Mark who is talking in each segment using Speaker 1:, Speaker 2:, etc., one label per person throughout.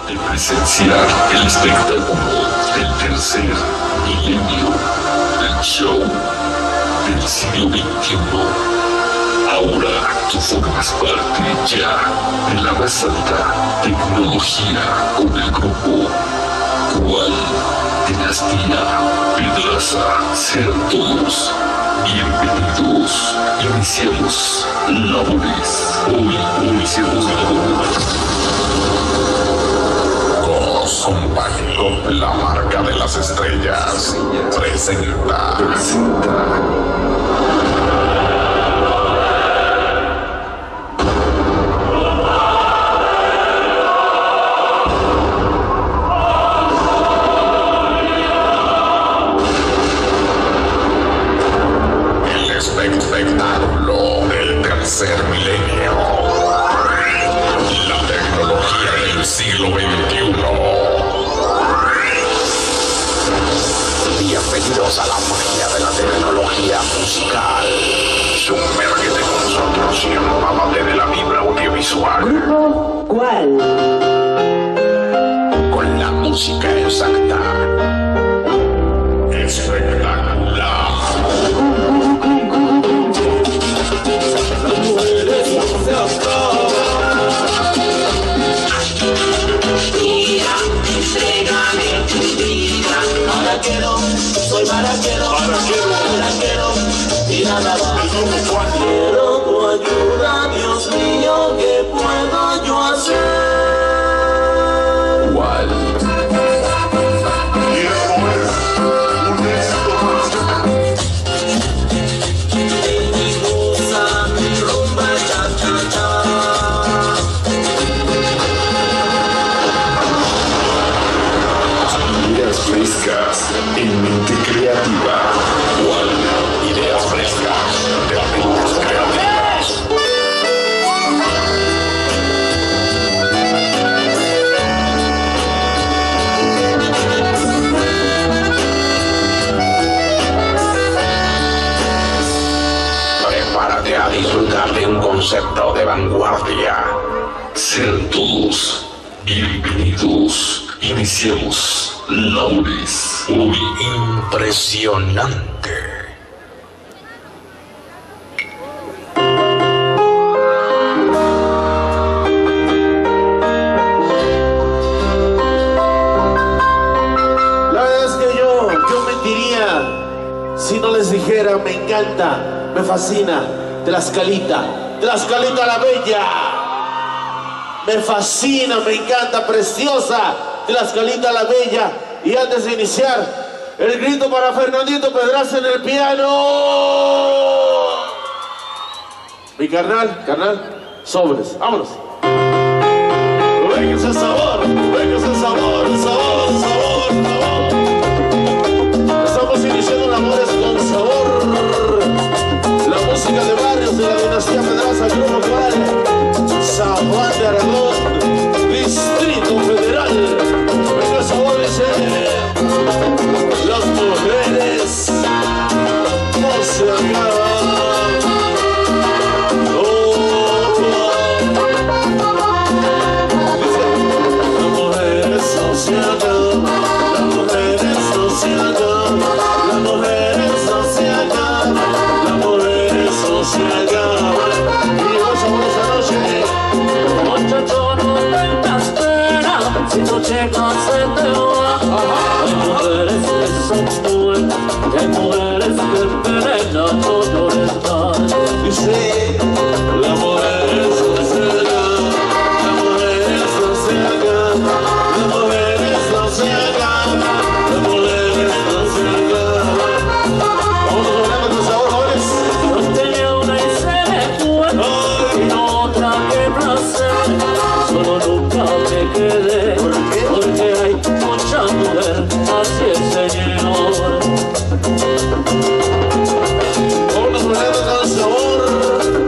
Speaker 1: de presenciar el espectáculo del tercer milenio del show del siglo XXI. Ahora tú formas parte ya de la más alta tecnología con el grupo ¿Cuál? Dinastía Pedraza. Sean todos bienvenidos. Iniciamos labores. Hoy iniciamos labores.
Speaker 2: Compañero, la marca de las estrellas presenta. El espectáculo del tercer milenio. La tecnología del siglo XXI. Bienvenidos a la magia de la tecnología musical. Sumérgete con nosotros y empápate de la vibra audiovisual.
Speaker 3: ¿Grupo cuál?
Speaker 2: Con la música exacta. Espectacular.
Speaker 4: Soy maraquero, y nada más. Quiero tu ayuda, Dios mío, ¿qué puedo yo hacer?
Speaker 1: ¿Cuál?
Speaker 4: Rumba, cha, cha, cha.
Speaker 2: Ideas frescas en mente creativa. ¿Cuál? Ideas frescas de mentes creativas. Prepárate a disfrutar de un concepto de vanguardia.
Speaker 1: Sean todos bienvenidos. Iniciamos labores. Hoy
Speaker 2: Impresionante.
Speaker 5: La verdad es que yo mentiría si no les dijera, me encanta, me fascina, Tlaxcalita la Bella. Me fascina, me encanta, preciosa, Tlaxcalita la Bella. Y antes de iniciar, el grito para Fernandito Pedraza en el piano. Mi carnal, sobres, vámonos. Venga ese sabor, sabor. Estamos iniciando labores con sabor. La música de barrios de la dinastía Pedraza, Grupo Cuál, San Juan de Aragón, Distrito Federal. Venga el sabor, dice. Las mujeres no se acaban.
Speaker 4: Si no checas se te va. Hay mujeres que son buenas, hay mujeres que envenenan todo les da.
Speaker 5: Dice, la mujer no se acaba, la mujer no se acaba, la mujer no se acaba, la mujer no se acaba. Vamos a hablar con sabor, jóvenes.
Speaker 4: Yo tenía una y se me fue, y no otra que placer. Solo nunca me quedé, porque hay mucha mujer, así es, señor.
Speaker 5: Vamos a hablar con sabor.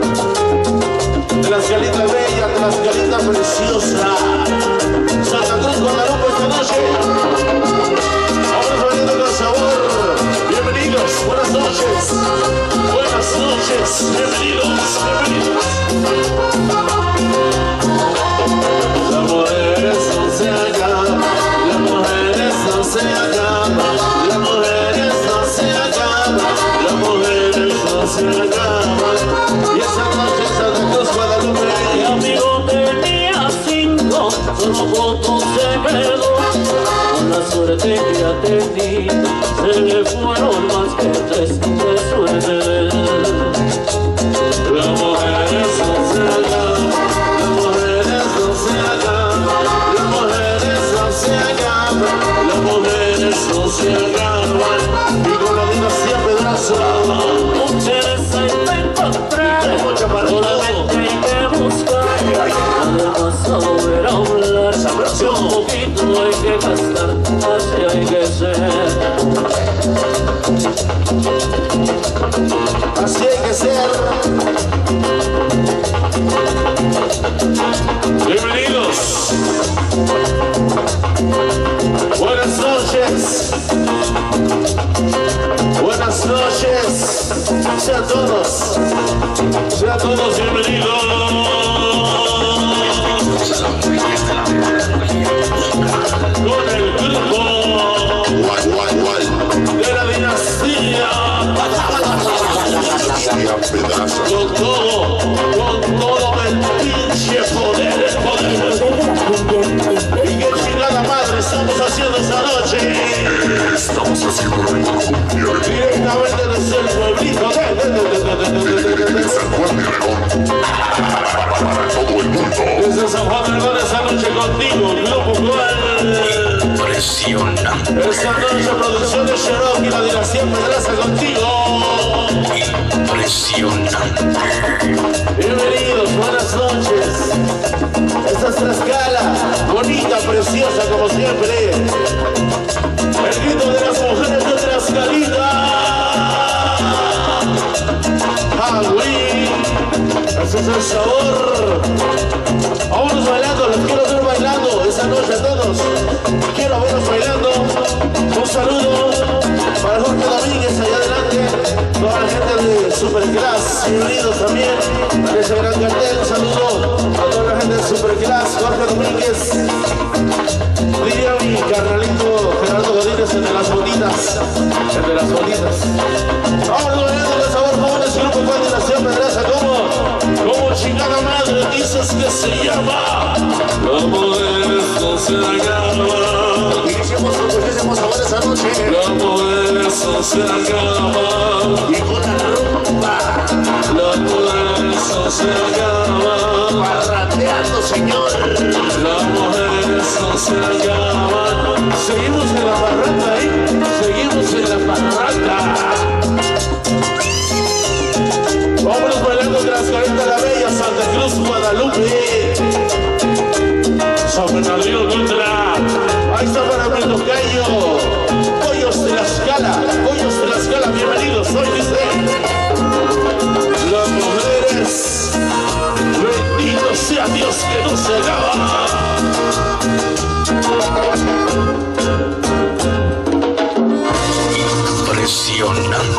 Speaker 4: otro botón se quedó. Con la suerte que ya tenía, se le fueron más que 3 de suerte de él. Las mujeres no se acaban, las mujeres no se acaban, las mujeres no se acaban, las mujeres no se acaban. Y con la dinastía Pedraza, mujeres hay que encontrar, solamente hay que buscar. Además saber hablar, si un poquito hay que gastar, así hay que ser.
Speaker 5: Así hay que ser.
Speaker 4: Bienvenidos.
Speaker 5: Buenas noches. Buenas noches. Sean todos
Speaker 4: Bienvenidos. Con el grupo de la dinastía. Con todo el pinche poder. ¿Y qué chingada madre estamos haciendo esta noche?
Speaker 1: Estamos haciendo la cumbia
Speaker 4: Directamente desde el pueblito
Speaker 1: de San Juan de Aragón. Para todo el mundo.
Speaker 4: desde San Juan de Aragón esta noche contigo, Grupo Cual.
Speaker 1: Impresionante.
Speaker 4: Esta noche producción de Cherokee, la dinastía Pedraza contigo.
Speaker 1: Impresionante.
Speaker 4: Bienvenidos, buenas noches.
Speaker 5: esta es Tlaxcala, bonita, preciosa como siempre.
Speaker 4: El grito de las mujeres de Tlaxcalita.
Speaker 5: Halloween, ese es el sabor. Vámonos bailando, los quiero ver bailando esta noche a todos. Quiero verlos bailando. Un saludo para Jorge Domínguez allá adelante. Toda la gente de Superclass, bienvenidos también a ese gran cartel. Un saludo a toda la gente de Superclass, Jorge Domínguez. Diría mi carnalito Gerardo Godínez, el de las bonitas. El de las bonitas. Vámonos bailando de sabor común, ese grupo Cual de Nación Pedraza. ¿Cómo chingada madre dices que se llama?
Speaker 4: Las mujeres no se acaban.
Speaker 5: Iniciamos con muchísimos sabores esa noche.
Speaker 4: Las mujeres no se acaban.
Speaker 5: Y con la rumba,
Speaker 4: Las mujeres no se acaban.
Speaker 5: parrandeando, señor.
Speaker 4: Las mujeres no se acaban.
Speaker 5: Seguimos en la parranda, seguimos en la parranda. Vámonos bailando Tlaxcalita la Bella, Santa Cruz, Guadalupe,
Speaker 4: San Bernardino contra.
Speaker 5: ahí está para mi tocayo. Pollos de la Scala, bienvenidos, hoy dice.
Speaker 4: Las mujeres, bendito sea Dios que no se acaba.
Speaker 1: Impresionante.